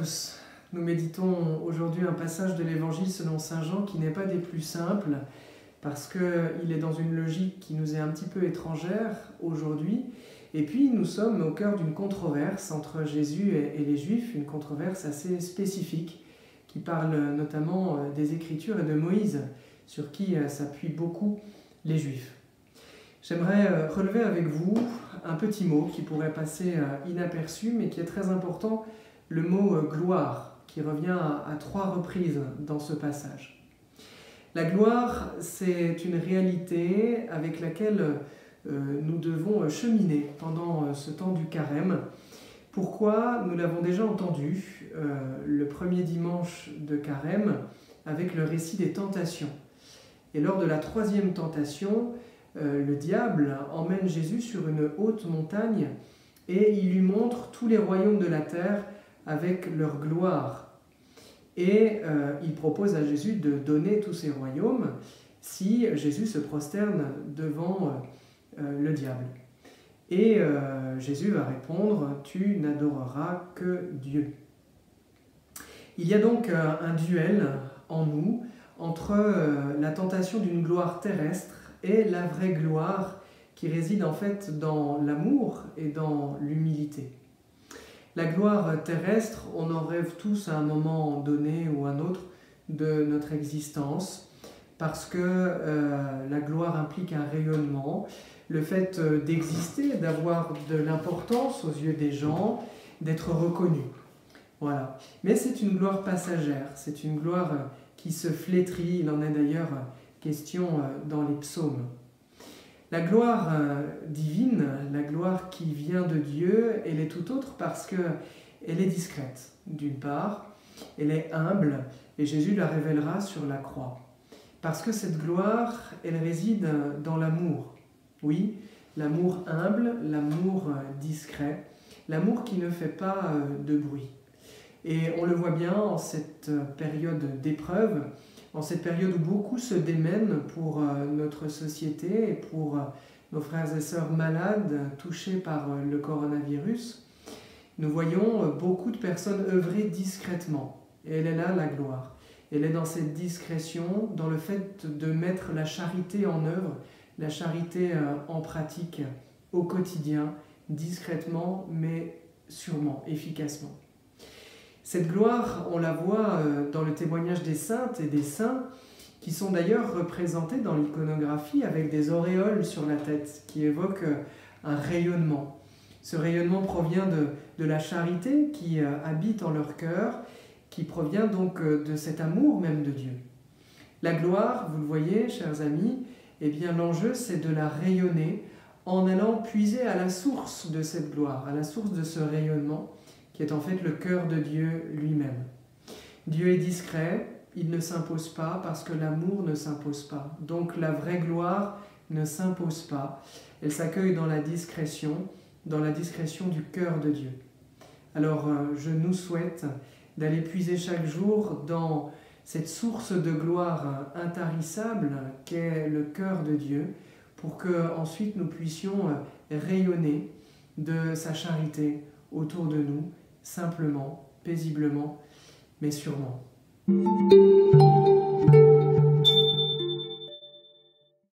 tous. Nous méditons aujourd'hui un passage de l'Évangile selon saint Jean qui n'est pas des plus simples parce qu'il est dans une logique qui nous est un petit peu étrangère aujourd'hui. Et puis nous sommes au cœur d'une controverse entre Jésus et les Juifs, une controverse assez spécifique qui parle notamment des Écritures et de Moïse, sur qui s'appuient beaucoup les Juifs. J'aimerais relever avec vous un petit mot qui pourrait passer inaperçu, mais qui est très important, le mot « gloire », qui revient à 3 reprises dans ce passage. La gloire, c'est une réalité avec laquelle nous devons cheminer pendant ce temps du carême. Pourquoi? Nous l'avons déjà entendu le premier dimanche de carême avec le récit des tentations. Et lors de la 3e tentation, le diable emmène Jésus sur une haute montagne et il lui montre tous les royaumes de la terre avec leur gloire. Et il propose à Jésus de donner tous ces royaumes si Jésus se prosterne devant le diable. Et Jésus va répondre « Tu n'adoreras que Dieu ». Il y a donc un duel en nous entre la tentation d'une gloire terrestre et la vraie gloire qui réside en fait dans l'amour et dans l'humilité. La gloire terrestre, on en rêve tous à un moment donné ou un autre de notre existence, parce que la gloire implique un rayonnement, le fait d'exister, d'avoir de l'importance aux yeux des gens, d'être reconnu. Voilà. Mais c'est une gloire passagère, c'est une gloire qui se flétrit, il en est d'ailleurs question dans les psaumes. La gloire divine, la gloire qui vient de Dieu, elle est tout autre parce qu'elle est discrète, d'une part, elle est humble, et Jésus la révélera sur la croix. Parce que cette gloire, elle réside dans l'amour. Oui, l'amour humble, l'amour discret, l'amour qui ne fait pas de bruit. Et on le voit bien en cette période d'épreuve, en cette période où beaucoup se démènent pour notre société et pour nos frères et sœurs malades touchés par le coronavirus. Nous voyons beaucoup de personnes œuvrer discrètement. Et elle est là, la gloire. Elle est dans cette discrétion, dans le fait de mettre la charité en œuvre, la charité en pratique au quotidien, discrètement, mais sûrement, efficacement. Cette gloire, on la voit dans le témoignage des saintes et des saints, qui sont d'ailleurs représentés dans l'iconographie avec des auréoles sur la tête, qui évoquent un rayonnement. Ce rayonnement provient de la charité qui habite en leur cœur, qui provient donc de cet amour même de Dieu. La gloire, vous le voyez, chers amis, eh bien l'enjeu c'est de la rayonner en allant puiser à la source de cette gloire, à la source de ce rayonnement, qui est en fait le cœur de Dieu lui-même. Dieu est discret, il ne s'impose pas parce que l'amour ne s'impose pas. Donc la vraie gloire ne s'impose pas, elle s'accueille dans la discrétion du cœur de Dieu. Alors je nous souhaite d'aller puiser chaque jour dans cette source de gloire intarissable qu'est le cœur de Dieu, pour que ensuite nous puissions rayonner de sa charité autour de nous, simplement, paisiblement, mais sûrement.